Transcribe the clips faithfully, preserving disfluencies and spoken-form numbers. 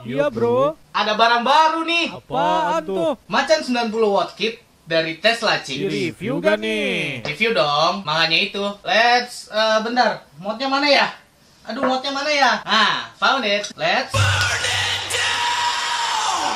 Iya bro. Ada barang baru nih. Apaan tuh? Macan sembilan puluh watt kit dari Tesla Chicks. Di review gak nih? Review dong, makanya itu. Let's, uh, bentar, modnya mana ya? Aduh, modnya mana ya? Ah, found it. Let's burn it down.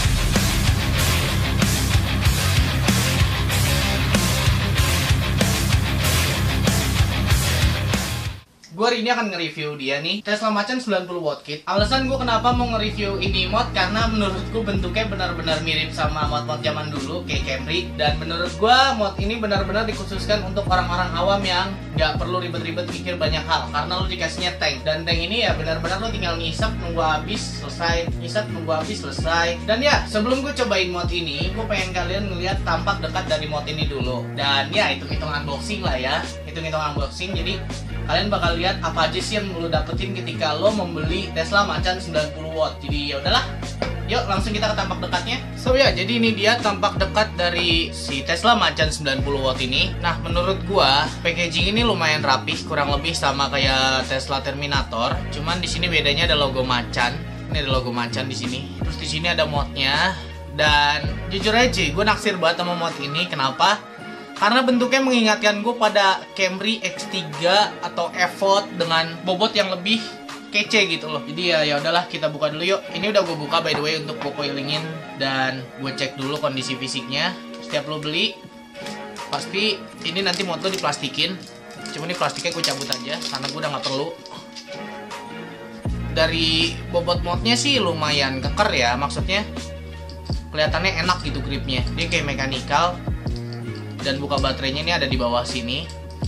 Gue hari ini akan nge-review dia nih, Tesla Macan sembilan puluh watt kit. Alasan gue kenapa mau nge-review ini mod, karena menurutku bentuknya benar-benar mirip sama mod-mod zaman dulu kayak Camry. Dan menurut gue mod ini benar-benar dikhususkan untuk orang-orang awam yang nggak perlu ribet-ribet mikir banyak hal, karena lo dikasihnya tank. Dan tank ini ya benar-benar lo tinggal ngisap nunggu habis selesai, ngisap nunggu habis selesai. Dan ya sebelum gue cobain mod ini, gue pengen kalian ngeliat tampak dekat dari mod ini dulu. Dan ya hitung-hitung unboxing lah ya, hitung-hitung unboxing. Jadi kalian bakal lihat apa aja sih yang lo dapetin ketika lo membeli Tesla Macan sembilan puluh watt. Jadi ya udahlah, yuk langsung kita ke tampak dekatnya. So ya, jadi ini dia tampak dekat dari si Tesla Macan sembilan puluh watt ini. Nah, menurut gua packaging ini lumayan rapih, kurang lebih sama kayak Tesla Terminator. Cuman di sini bedanya ada logo macan. Ini ada logo macan di sini. Terus di sini ada modnya. Dan jujur aja, gue naksir banget sama mod ini. Kenapa? Karena bentuknya mengingatkan gue pada Camry X tiga atau Evoque dengan bobot yang lebih kece gitu loh. Jadi ya ya udahlah, kita buka dulu yuk. Ini udah gue buka by the way untuk gue coilingin, dan gue cek dulu kondisi fisiknya. Setiap lo beli pasti ini nanti mod lo diplastikin. Cuma ini plastiknya gue cabut aja karena gue udah nggak perlu. Dari bobot modnya sih lumayan keker ya, maksudnya kelihatannya enak gitu gripnya. Dia kayak mekanikal. Dan buka baterainya ini ada di bawah sini.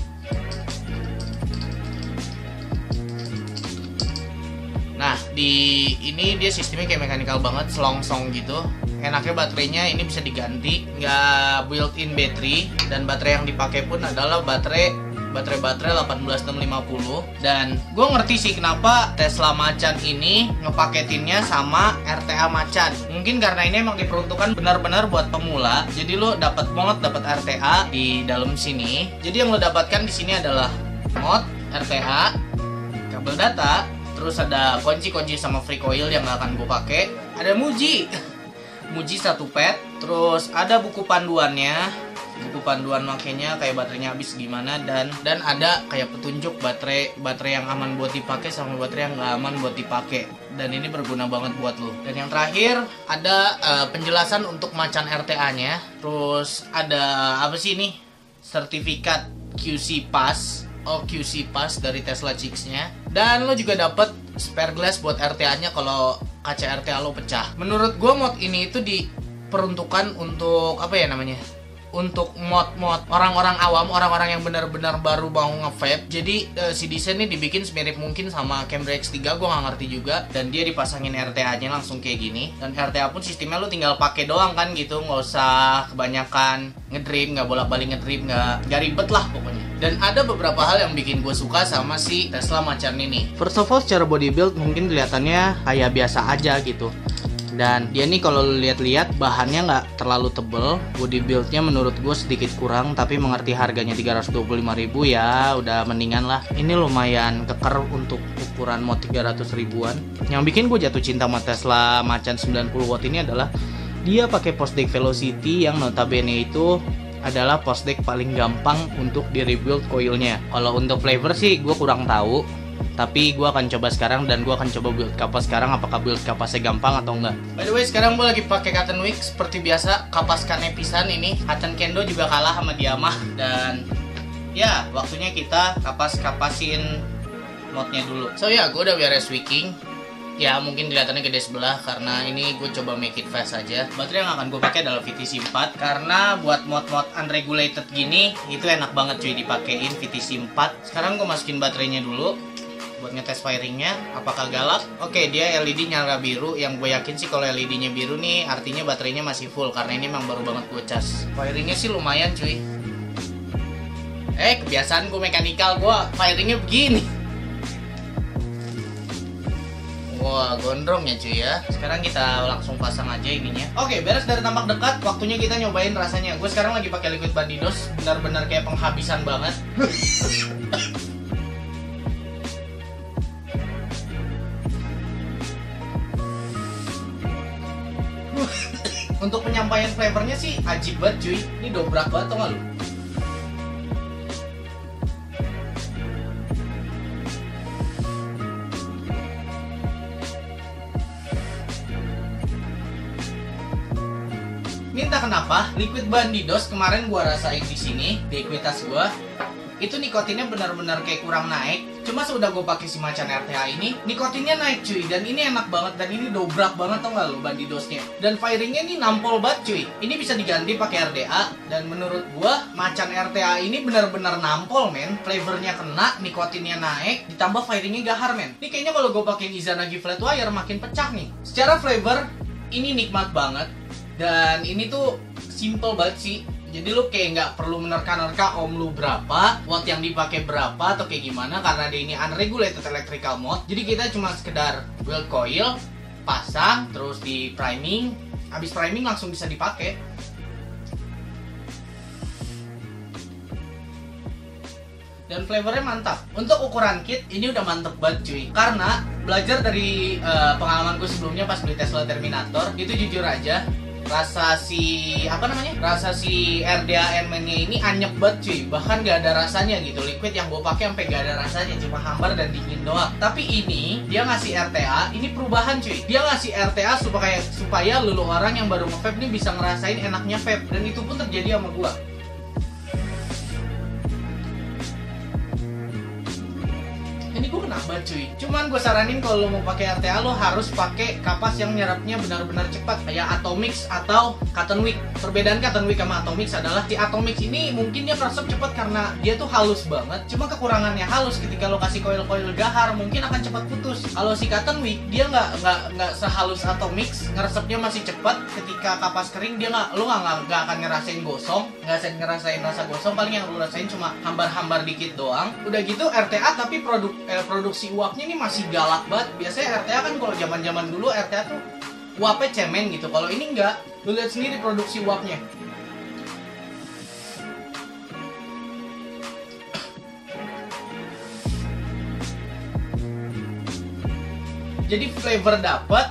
Nah, di ini dia sistemnya kayak mekanikal banget, selongsong gitu. Enaknya baterainya ini bisa diganti, nggak built-in battery. Dan baterai yang dipakai pun adalah baterai baterai-baterai delapan belas enam lima puluh. Dan gue ngerti sih kenapa Tesla Macan ini ngepaketinnya sama R T A Macan. Mungkin karena ini emang diperuntukkan benar-benar buat pemula. Jadi lo dapat mod, dapat R T A di dalam sini. Jadi yang lo dapatkan di sini adalah mod, R T A, kabel data, terus ada kunci-kunci sama free coil yang gak akan gue pakai. Ada Muji, Muji satu pet, terus ada buku panduannya. Buku panduan makainya kayak baterainya habis gimana, dan dan ada kayak petunjuk baterai baterai yang aman buat dipakai sama baterai yang nggak aman buat dipakai. Dan ini berguna banget buat lo. Dan yang terakhir ada uh, penjelasan untuk Macan R T A-nya. Terus ada apa sih ini? Sertifikat Q C Pass. Oh, Q C Pass dari Tesla Chicks-nya. Dan lo juga dapet spare glass buat R T A-nya kalau kaca R T A lo pecah. Menurut gue mod ini itu diperuntukkan untuk apa ya namanya? Untuk mod-mod orang-orang awam, orang-orang yang benar-benar baru mau nge-vape. Jadi uh, si desain ini dibikin semirip mungkin sama Camry X tiga, gue nggak ngerti juga. Dan dia dipasangin R T A-nya langsung kayak gini. Dan R T A pun sistemnya lu tinggal pakai doang kan gitu, nggak usah kebanyakan ngedrip, nggak bolak-balik ngedrip, nggak nggak ribet lah pokoknya. Dan ada beberapa hal yang bikin gue suka sama si Tesla Macan ini. First of all, secara body build mungkin kelihatannya kayak biasa aja gitu. Dan dia nih kalau lihat-lihat bahannya nggak terlalu tebel, body buildnya menurut gue sedikit kurang, tapi mengerti harganya tiga ratus dua puluh lima ribu ya udah mendingan lah. Ini lumayan keker untuk ukuran mod tiga ratus ribuan. Yang bikin gue jatuh cinta sama Tesla Macan sembilan puluh watt ini adalah dia pakai post deck Velocity yang notabene itu adalah post deck paling gampang untuk di rebuild coilnya. Kalau untuk flavor sih gue kurang tahu, tapi gue akan coba sekarang dan gue akan coba build kapas sekarang, apakah build kapasnya gampang atau enggak. By the way, sekarang gue lagi pakai cotton wick seperti biasa, kapaskannya pisan ini. Hachan Kendo juga kalah sama dia mah. Dan ya waktunya kita kapas-kapasin modnya dulu. So ya, gue udah beres wicking. Ya mungkin kelihatannya gede sebelah karena ini gue coba make it fast aja. Baterai yang akan gue pakai adalah V T C empat, karena buat mod-mod unregulated gini itu enak banget cuy dipakein V T C empat. Sekarang gue masukin baterainya dulu buat ngetes firingnya apakah galak. Oke, dia L E D nyala biru. Yang gue yakin sih kalau L E D-nya biru nih artinya baterainya masih full, karena ini memang baru banget gue cas. Firingnya sih lumayan cuy. Eh, kebiasaan gue mekanikal, gue firingnya begini. Wah, gondrong ya cuy ya. Sekarang kita langsung pasang aja ininya. Oke, beres dari tampak dekat, waktunya kita nyobain rasanya. Gue sekarang lagi pakai liquid bandidos, benar-benar kayak penghabisan banget. Untuk penyampaian flavornya sih ajib banget cuy. Ini dobrak banget tau gak lu? Ini entah kenapa liquid bandidos kemarin gua rasain di sini di ekuitas gua itu nikotinnya benar-benar kayak kurang naik. Cuma sudah gue pakai si Macan R T A ini, nikotinnya naik cuy, dan ini enak banget, dan ini dobrak banget tau gak lo bandidosnya. Dan firingnya ini nampol banget cuy. Ini bisa diganti pakai R D A, dan menurut gue Macan R T A ini benar-benar nampol men. Flavornya kena, nikotinnya naik, ditambah firingnya gahar men. Ini kayaknya kalau gue pakai Izanagi Flatwire makin pecah nih. Secara flavor ini nikmat banget, dan ini tuh simple banget sih. Jadi lu kayak nggak perlu menerka-nerka ohm lu berapa, watt yang dipakai berapa atau kayak gimana, karena dia ini unregulated electrical mode. Jadi kita cuma sekedar weld coil, pasang, terus di priming, habis priming langsung bisa dipakai. Dan flavornya mantap. Untuk ukuran kit ini udah mantep banget cuy. Karena belajar dari uh, pengalamanku sebelumnya pas beli Tesla Terminator, itu jujur aja rasa si apa namanya rasa si R D A N-nya ini anyep banget cuy, bahkan gak ada rasanya gitu. Liquid yang gue pakai sampai gak ada rasanya, cuma hambar dan dingin doang. Tapi ini dia ngasih R T A, ini perubahan cuy. Dia ngasih R T A supaya supaya lulu orang yang baru nge-vape nih bisa ngerasain enaknya vape, dan itu pun terjadi sama gue. Ini gue kena banget cuy. Cuman gue saranin kalau lo mau pakai R T A lo harus pakai kapas yang nyerapnya benar-benar cepat, kayak Atomix atau Cotton Wick. Perbedaan Cotton Wick sama Atomix adalah si Atomix ini mungkin dia meresap cepat karena dia tuh halus banget. Cuma kekurangannya halus, ketika lo kasih koil-koil gahar mungkin akan cepat putus. Kalau si Cotton Wick dia nggak nggak nggak sehalus Atomix, ngeresapnya masih cepat. Ketika kapas kering dia nggak lo nggak nggak akan ngerasain gosong, nggak akan ngerasain rasa gosong. Paling yang lo rasain cuma hambar-hambar dikit doang. Udah gitu R T A tapi produk eh, produksi uapnya ini masih galak banget. Biasanya R T A kan kalau zaman-zaman dulu R T A tuh uapnya cemen gitu. Kalau ini enggak. Lu lihat sendiri produksi uapnya. Jadi flavor dapat,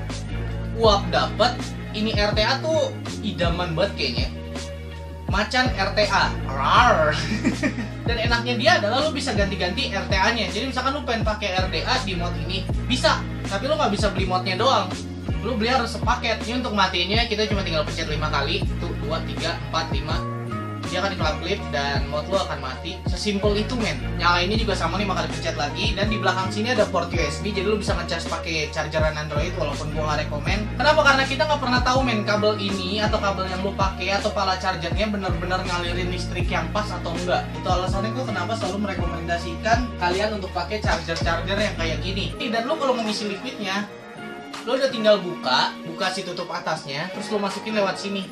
uap dapat. Ini R T A tuh idaman banget kayaknya. Macan R T A. Rar. Dan enaknya dia adalah lu bisa ganti-ganti R T A-nya. Jadi misalkan lu pengen pakai R D A di mod ini, bisa. Tapi lu nggak bisa beli modnya doang. Lu beli harus sepaket. Ini untuk matiinnya kita cuma tinggal pencet lima kali. Tuh, dua, tiga, empat, lima. Dia akan diklip-klip dan mod lu akan mati. Sesimpel itu men. Nyalainnya juga sama lima kali pencet lagi. Dan di belakang sini ada port U S B. Jadi lu bisa ngecas pakai chargeran Android, walaupun gua nggak rekomen. Kenapa? Karena kita nggak pernah tahu men, kabel ini atau kabel yang lu pakai atau pala chargernya benar-benar ngalirin listrik yang pas atau enggak. Itu alasannya gua kenapa selalu merekomendasikan kalian untuk pakai charger-charger yang kayak gini. Dan lu kalau mau ngisi liquidnya, lu udah tinggal buka, buka si tutup atasnya, terus lu masukin lewat sini.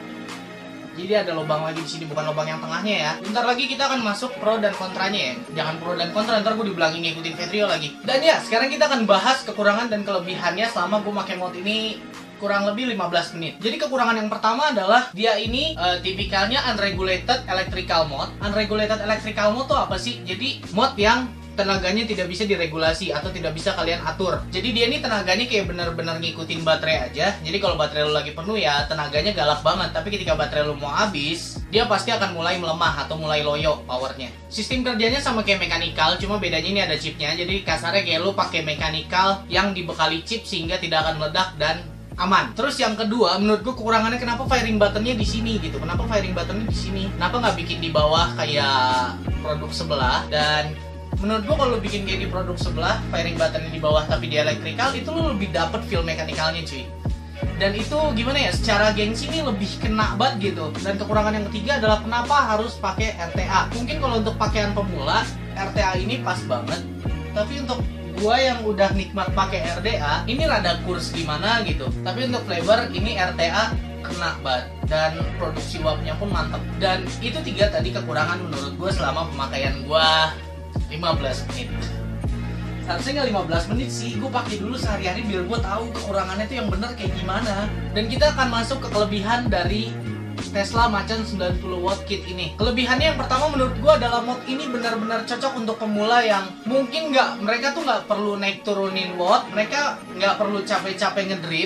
Jadi ada lubang lagi di sini, bukan lubang yang tengahnya ya. Bentar lagi kita akan masuk pro dan kontranya ya. Jangan pro dan kontra, ntar gue dibilangin ngikutin Vetrio lagi. Dan ya, sekarang kita akan bahas kekurangan dan kelebihannya selama gue pakai mod ini kurang lebih lima belas menit. Jadi kekurangan yang pertama adalah dia ini uh, tipikalnya unregulated electrical mode. Unregulated electrical mode tuh apa sih? Jadi mod yang tenaganya tidak bisa diregulasi atau tidak bisa kalian atur. Jadi dia ini tenaganya kayak bener-bener ngikutin baterai aja. Jadi kalau baterai lu lagi penuh ya tenaganya galak banget. Tapi ketika baterai lu mau habis, dia pasti akan mulai melemah atau mulai loyo powernya. Sistem kerjanya sama kayak mechanical, cuma bedanya ini ada chipnya. Jadi kasarnya kayak lu pakai mechanical yang dibekali chip sehingga tidak akan meledak dan aman. Terus yang kedua, menurut gue kekurangannya kenapa firing buttonnya di sini gitu. Kenapa firing buttonnya di sini? Kenapa nggak bikin di bawah kayak produk sebelah? Dan menurut gua kalau bikin kayak di produk sebelah, firing button di bawah tapi di electrical, itu lo lebih dapet feel mekanikalnya cuy. Dan itu gimana ya, secara gengsi ini lebih kena banget gitu. Dan kekurangan yang ketiga adalah kenapa harus pakai R T A. Mungkin kalau untuk pakaian pemula, R T A ini pas banget. Tapi untuk gua yang udah nikmat pakai R D A, ini rada kurs gimana gitu. Tapi untuk flavor, ini R T A kena banget. Dan produksi uapnya pun mantep. Dan itu tiga tadi kekurangan menurut gua selama pemakaian gua lima belas menit. Seharusnya nggak lima belas menit sih, gue pakai dulu sehari-hari biar gue tahu kekurangannya tuh yang bener kayak gimana. Dan kita akan masuk ke kelebihan dari Tesla Macan sembilan puluh watt kit ini. Kelebihannya yang pertama menurut gue adalah mod ini benar-benar cocok untuk pemula yang mungkin nggak, mereka tuh nggak perlu naik turunin watt, mereka nggak perlu capek-capek ngedrip.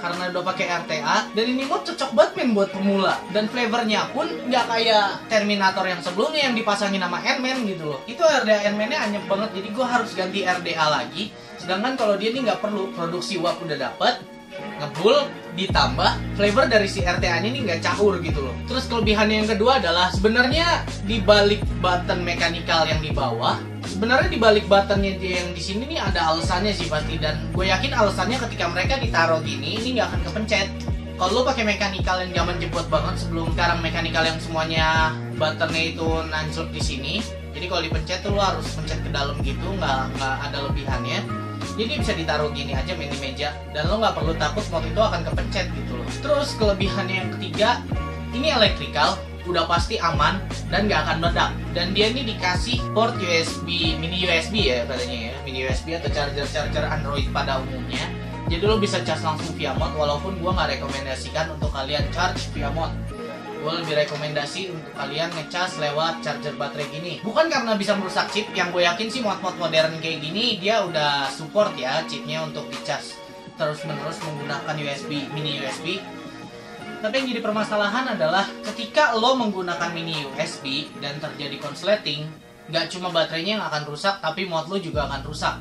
karena udah pakai R T A, dan ini mod cocok banget men buat pemula. Dan flavornya pun nggak kayak Terminator yang sebelumnya yang dipasangin sama Ant-Man gitu loh. Itu R D A Ant-Man-nya anyep banget, jadi gue harus ganti R D A lagi. Sedangkan kalau dia ini nggak perlu, produksi W A P udah dapet, ngebul, ditambah flavor dari si R T A-nya ini nggak caur gitu loh. Terus kelebihannya yang kedua adalah sebenarnya di balik button mekanikal yang di bawah, sebenarnya di balik buttonnya dia yang di sini nih ada alasannya sih pasti, dan gue yakin alasannya ketika mereka ditaruh gini ini nggak akan kepencet. Kalau lo pakai mekanikal yang zaman jebot banget sebelum sekarang mekanikal yang semuanya buttonnya itu nanclep di sini, jadi kalau dipencet tuh lo harus pencet ke dalam gitu, nggak nggak ada lebihannya. Jadi bisa ditaruh gini aja main di meja, dan lo nggak perlu takut mod itu akan kepencet gitu loh. Terus kelebihannya yang ketiga, ini electrical, udah pasti aman dan nggak akan meledak. Dan dia ini dikasih port U S B, mini U S B ya katanya ya, mini U S B atau charger-charger Android pada umumnya. Jadi lo bisa cas langsung via mod, walaupun gua nggak rekomendasikan untuk kalian charge via mod. Gue lebih rekomendasi untuk kalian ngecas lewat charger baterai gini. Bukan karena bisa merusak chip, yang gue yakin sih mod-mod modern kayak gini dia udah support ya chipnya untuk dicas terus-menerus menggunakan U S B, mini U S B. Tapi yang jadi permasalahan adalah ketika lo menggunakan mini U S B dan terjadi konsleting, nggak cuma baterainya yang akan rusak, tapi mod lo juga akan rusak.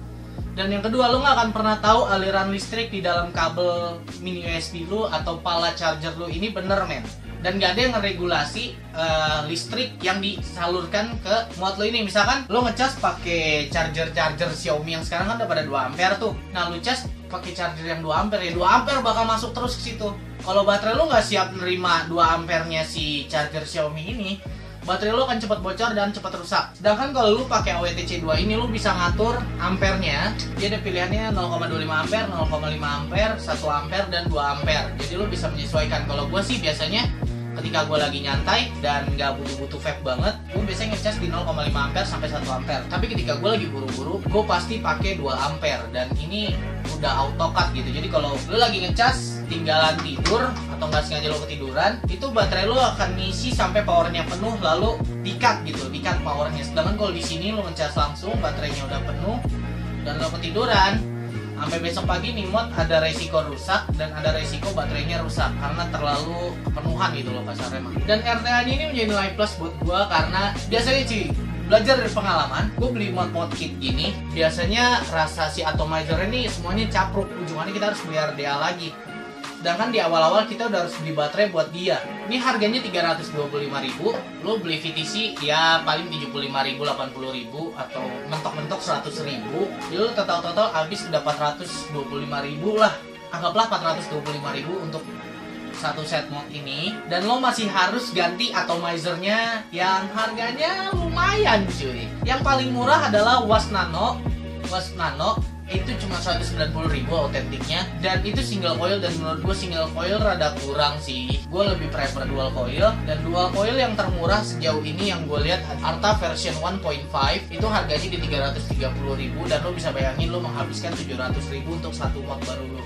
Dan yang kedua, lo nggak akan pernah tahu aliran listrik di dalam kabel mini U S B lo atau pala charger lo ini bener men. Dan gak ada yang ngeregulasi uh, listrik yang disalurkan ke mod lo ini. Misalkan lo ngecas pakai charger-charger Xiaomi yang sekarang kan udah pada dua ampere tuh. Nah lo cas pakai charger yang dua ampere, ya dua ampere bakal masuk terus ke situ. Kalau baterai lo nggak siap nerima dua ampernya si charger Xiaomi ini, baterai lo akan cepat bocor dan cepat rusak. Sedangkan kalau lo pakai A W T C dua ini, lo bisa ngatur ampernya. Dia ada pilihannya nol koma dua lima ampere, nol koma lima ampere, satu ampere, dan dua ampere. Jadi lo bisa menyesuaikan. Kalau gue sih biasanya ketika gue lagi nyantai dan nggak butuh-butuh vape banget, gue biasanya ngecas di nol koma lima ampere sampai satu ampere. Tapi ketika gue lagi buru-buru, gue pasti pakai dua ampere, dan ini udah auto cut gitu. Jadi kalau lo lagi ngecas tinggalan tidur atau nggak sengaja lo ketiduran, itu baterai lo akan ngisi sampai powernya penuh, lalu di-cut gitu, di-cut powernya. Sedangkan kalau di sini lo ngecas langsung, baterainya udah penuh dan lo ketiduran, sampai besok pagi nih mod ada resiko rusak dan ada resiko baterainya rusak karena terlalu kepenuhan gitu loh kasarnya mah. Dan R T A ini menjadi nilai plus buat gua karena biasanya cuy, belajar dari pengalaman, gue beli mod-mod kit gini, biasanya rasa si atomizer ini semuanya capruk, ujungannya kita harus beli R D A lagi. Sedangkan di awal-awal kita udah harus beli baterai buat dia. Ini harganya tiga ratus dua puluh lima ribu, lo beli V T C ya paling tujuh puluh lima ribu, delapan puluh ribu, atau mentok-mentok seratus ribu. Jadi lo total-total habis udah empat ratus dua puluh lima ribu lah. Anggaplah empat ratus dua puluh lima ribu untuk satu set mod ini. Dan lo masih harus ganti atomizernya yang harganya lumayan cuy. Yang paling murah adalah W A S Nano. W A S Nano itu cuma seratus sembilan puluh ribu autentiknya, dan itu single coil, dan menurut gue single coil rada kurang sih. Gue lebih prefer dual coil, dan dual coil yang termurah sejauh ini yang gue lihat Arta version satu koma lima itu harganya di tiga ratus tiga puluh ribu, dan lo bisa bayangin lo menghabiskan tujuh ratus ribu untuk satu mod baru lo.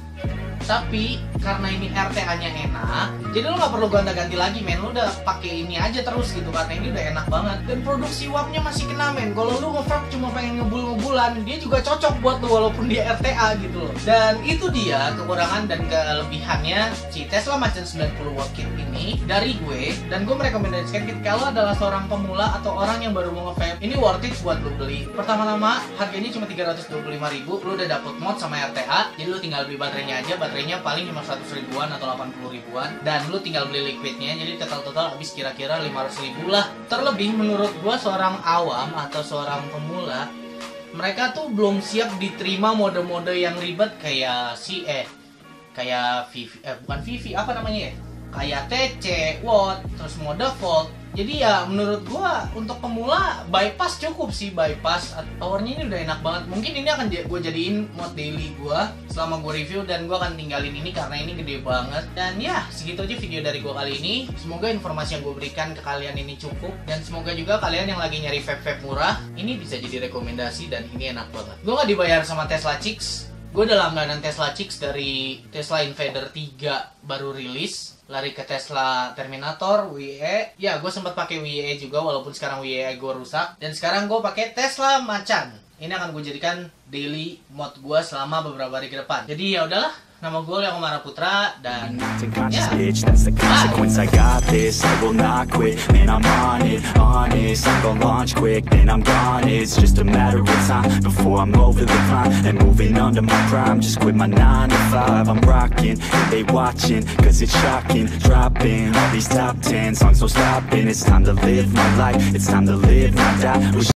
Tapi karena ini R T A-nya enak, jadi lo nggak perlu gonta-ganti lagi men, lo udah pakai ini aja terus gitu karena ini udah enak banget. Dan produksi W A P-nya masih kena men. Kalau lo nge-vape cuma pengen ngebul-ngebulan, dia juga cocok buat lo walaupun dia R T A gitu loh. Dan itu dia kekurangan dan kelebihannya si Tesla Macan sembilan puluh watt kit ini dari gue. Dan gue merekomendasikan ketika lo adalah seorang pemula atau orang yang baru mau nge-vape, ini worth it buat lo beli. Pertama-tama harganya cuma tiga ratus dua puluh lima ribu, lo udah dapet mod sama R T A, jadi lo tinggal beli baterainya aja. Baterainya paling cuma seratus ribuan atau delapan puluh ribuan, dan lu tinggal beli liquidnya, jadi total-total habis kira-kira lima ratus ribu lah. Terlebih menurut gua seorang awam atau seorang pemula, mereka tuh belum siap diterima mode-mode yang ribet kayak si eh kayak Vivi, eh bukan Vivi, apa namanya ya, kayak T C, Watt, terus mode Volt. Jadi ya menurut gua untuk pemula bypass cukup sih, bypass. Powernya ini udah enak banget. Mungkin ini akan gue jadiin mod daily gua selama gue review, dan gua akan tinggalin ini karena ini gede banget. Dan ya segitu aja video dari gua kali ini. Semoga informasi yang gue berikan ke kalian ini cukup, dan semoga juga kalian yang lagi nyari vape-vape murah ini bisa jadi rekomendasi, dan ini enak banget. Gua nggak dibayar sama Tesla Chicks. Gue udah langganan Tesla Chicks dari Tesla Invader tiga baru rilis, lari ke Tesla Terminator, W I E. Ya, gue sempat pakai W I E juga walaupun sekarang W I E gue rusak. Dan sekarang gue pakai Tesla Macan. Ini akan gue jadikan daily mod gue selama beberapa hari ke depan. Jadi ya udahlah, Nama gue Leo Kumara Putra dan Conscious ya. itch, that's the consequence. I got this, I will not quit. Man, I'm on it, honest. I'm gonna launch quick, then I'm gone. It's just a matter of time before I'm over the climb and moving under my prime. Just quit my nine to five. I'm rocking, and they watching, cause it's shocking. Dropping all these top ten songs, no stopping. It's time to live my life, it's time to live, not die. Wish